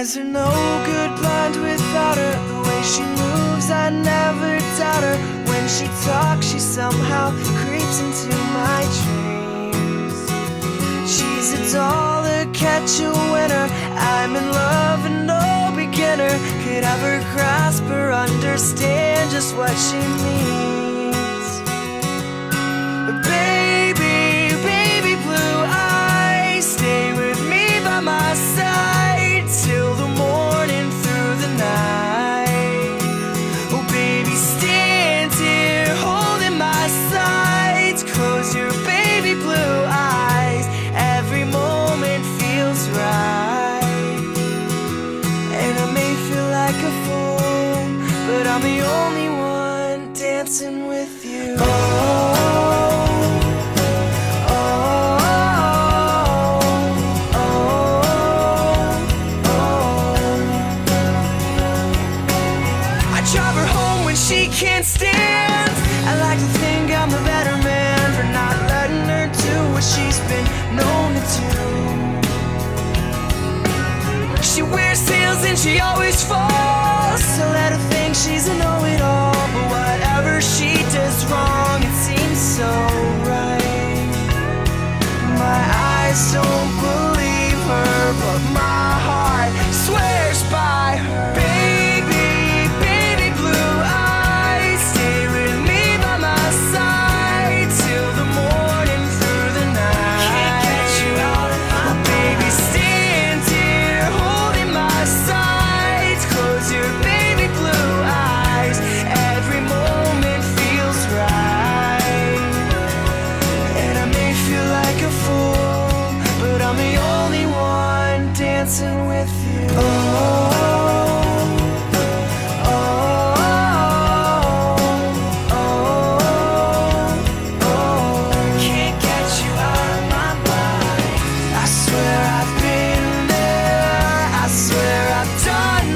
eyes are no good, blind without her. The way she moves, I never doubt her. When she talks, she somehow creeps into my dreams. She's a doll, a catch a winner. I'm in love and no beginner could ever grasp or understand just what she means. Baby, baby blue eyes, stay with me by my side till the morning, through the night. Oh baby, stand here holding my sides. Close your baby blue eyes, every moment feels right. And I may feel like a fool, but I'm the only one dancing with you. She can't stand. I like to think I'm the better man for not letting her do what she's been known to do. She wears heels and she always falls, so let her think she's a know-it-all. But whatever she does wrong, it seems so right. My eyes don't believe her, but my heart swears by her. Baby, baby blue eyes, stay with me by my side till the morning, through the night. Can't get you out of my mind. Baby, stand here holding my sides. Close your baby blue eyes, every moment feels right. And I may feel like a fool, but I'm the only one dancing with you. Done